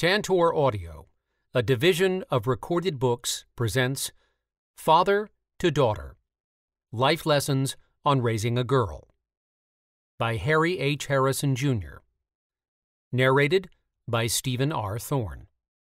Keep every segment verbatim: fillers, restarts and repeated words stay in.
Tantor Audio, a division of Recorded Books, presents Father to Daughter, Life Lessons on Raising a Girl by Harry H. Harrison, Junior Narrated by Stephen R. Thorne.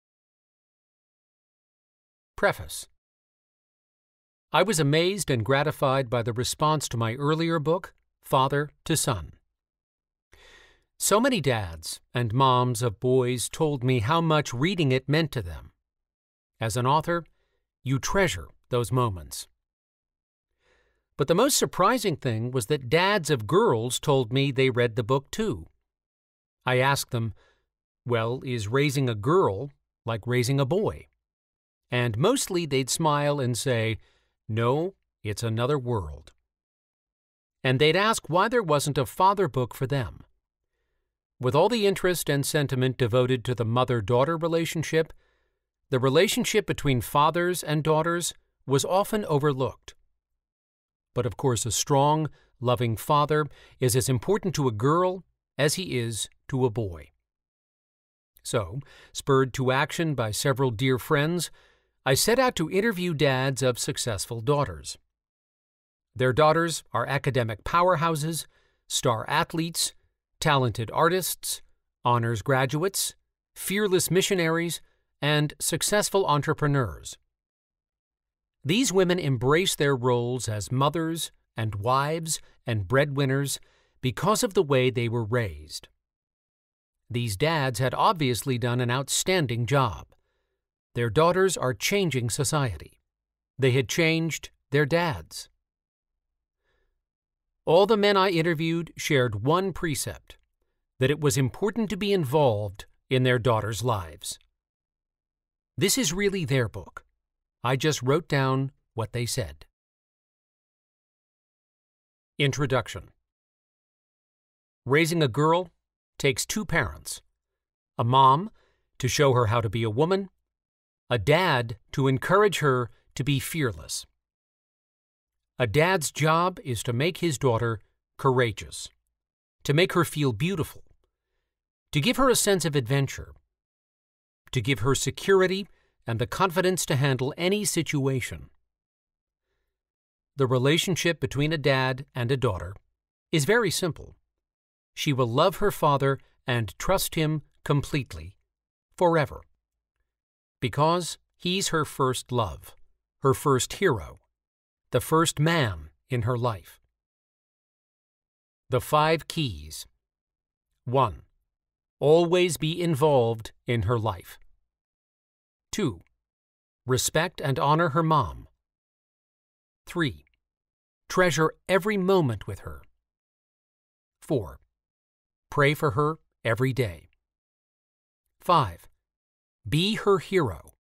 Preface. I was amazed and gratified by the response to my earlier book, Father to Son. So many dads and moms of boys told me how much reading it meant to them. As an author, you treasure those moments. But the most surprising thing was that dads of girls told me they read the book too. I asked them, well, is raising a girl like raising a boy? And mostly they'd smile and say, no, it's another world. And they'd ask why there wasn't a father book for them. With all the interest and sentiment devoted to the mother-daughter relationship, the relationship between fathers and daughters was often overlooked. But of course, a strong, loving father is as important to a girl as he is to a boy. So, spurred to action by several dear friends, I set out to interview dads of successful daughters. Their daughters are academic powerhouses, star athletes, talented artists, honors graduates, fearless missionaries, and successful entrepreneurs. These women embrace their roles as mothers and wives and breadwinners because of the way they were raised. These dads had obviously done an outstanding job. Their daughters are changing society. They had changed their dads. All the men I interviewed shared one precept, that it was important to be involved in their daughters' lives. This is really their book. I just wrote down what they said. Introduction. Raising a girl takes two parents, a mom to show her how to be a woman, a dad to encourage her to be fearless. A dad's job is to make his daughter courageous, to make her feel beautiful, to give her a sense of adventure, to give her security and the confidence to handle any situation. The relationship between a dad and a daughter is very simple. She will love her father and trust him completely, forever, because he's her first love, her first hero, the first man in her life. The five keys. One. Always be involved in her life. Two. Respect and honor her mom. Three. Treasure every moment with her. Four. Pray for her every day. Five. Be her hero.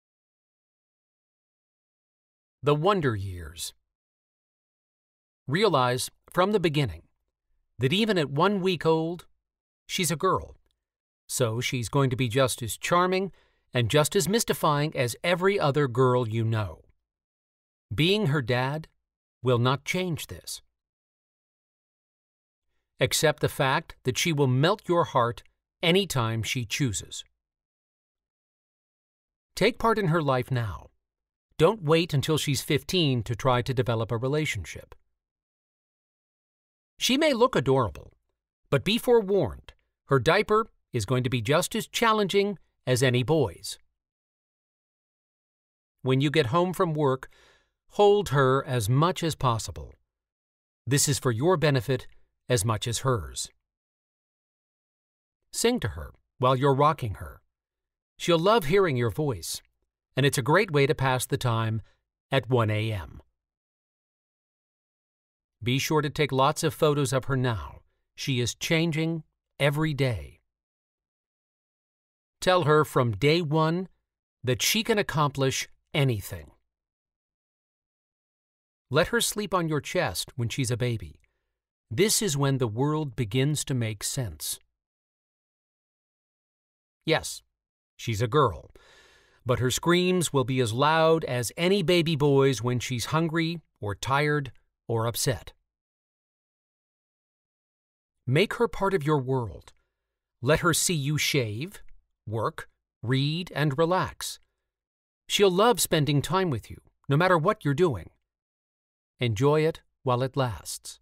The Wonder Years. Realize from the beginning that even at one week old, she's a girl, so she's going to be just as charming and just as mystifying as every other girl you know. Being her dad will not change this. Accept the fact that she will melt your heart anytime she chooses. Take part in her life now. Don't wait until she's fifteen to try to develop a relationship. She may look adorable, but be forewarned, her diaper is going to be just as challenging as any boy's. When you get home from work, hold her as much as possible. This is for your benefit as much as hers. Sing to her while you're rocking her. She'll love hearing your voice, and it's a great way to pass the time at one A M Be sure to take lots of photos of her now. She is changing every day. Tell her from day one that she can accomplish anything. Let her sleep on your chest when she's a baby. This is when the world begins to make sense. Yes, she's a girl, but her screams will be as loud as any baby boy's when she's hungry or tired or upset. Make her part of your world. Let her see you shave, work, read, and relax. She'll love spending time with you, no matter what you're doing. Enjoy it while it lasts.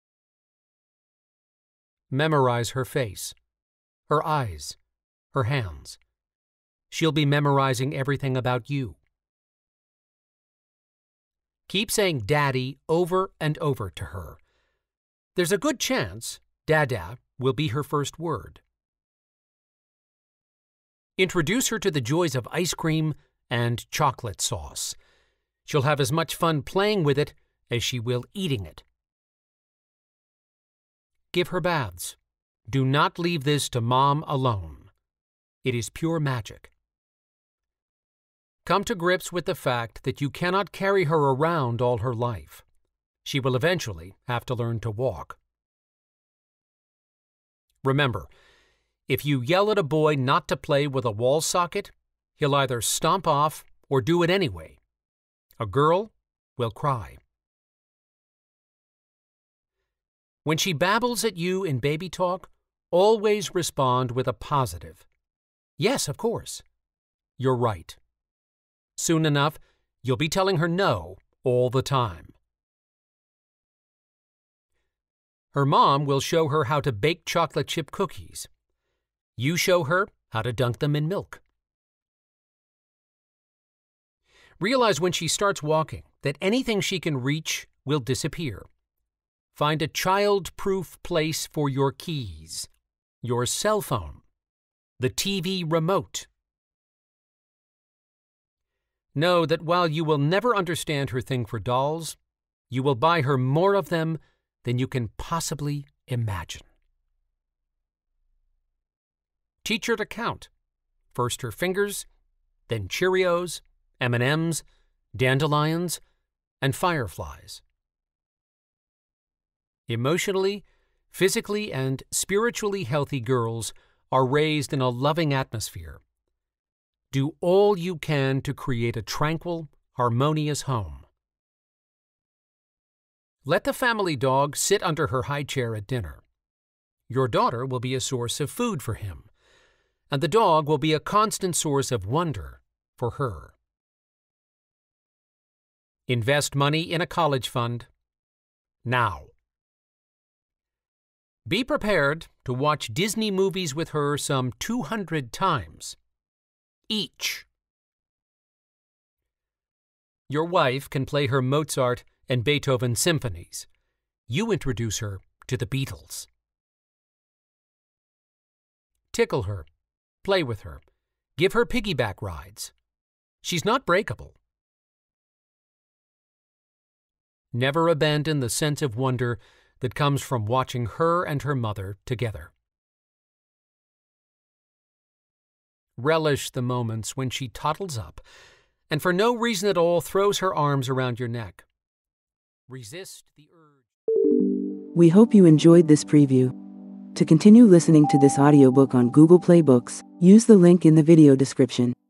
Memorize her face, her eyes, her hands. She'll be memorizing everything about you. Keep saying Daddy over and over to her. There's a good chance Dada will be her first word. Introduce her to the joys of ice cream and chocolate sauce. She'll have as much fun playing with it as she will eating it. Give her baths. Do not leave this to Mom alone. It is pure magic. Come to grips with the fact that you cannot carry her around all her life. She will eventually have to learn to walk. Remember, if you yell at a boy not to play with a wall socket, he'll either stomp off or do it anyway. A girl will cry. When she babbles at you in baby talk, always respond with a positive. Yes, of course. You're right. Soon enough, you'll be telling her no all the time. Her mom will show her how to bake chocolate chip cookies. You show her how to dunk them in milk. Realize when she starts walking that anything she can reach will disappear. Find a child-proof place for your keys, your cell phone, the T V remote. Know that while you will never understand her thing for dolls, you will buy her more of them than you can possibly imagine. Teach her to count. First her fingers, then Cheerios, M and M's, dandelions, and fireflies. Emotionally, physically, and spiritually healthy girls are raised in a loving atmosphere. Do all you can to create a tranquil, harmonious home. Let the family dog sit under her high chair at dinner. Your daughter will be a source of food for him, and the dog will be a constant source of wonder for her. Invest money in a college fund now. Be prepared to watch Disney movies with her some two hundred times. Each. Your wife can play her Mozart and Beethoven symphonies. You introduce her to the Beatles. Tickle her. Play with her. Give her piggyback rides. She's not breakable. Never abandon the sense of wonder that comes from watching her and her mother together. Relish the moments when she toddles up and for no reason at all throws her arms around your neck. Resist the urge. We hope you enjoyed this preview. To continue listening to this audiobook on Google Play Books, use the link in the video description.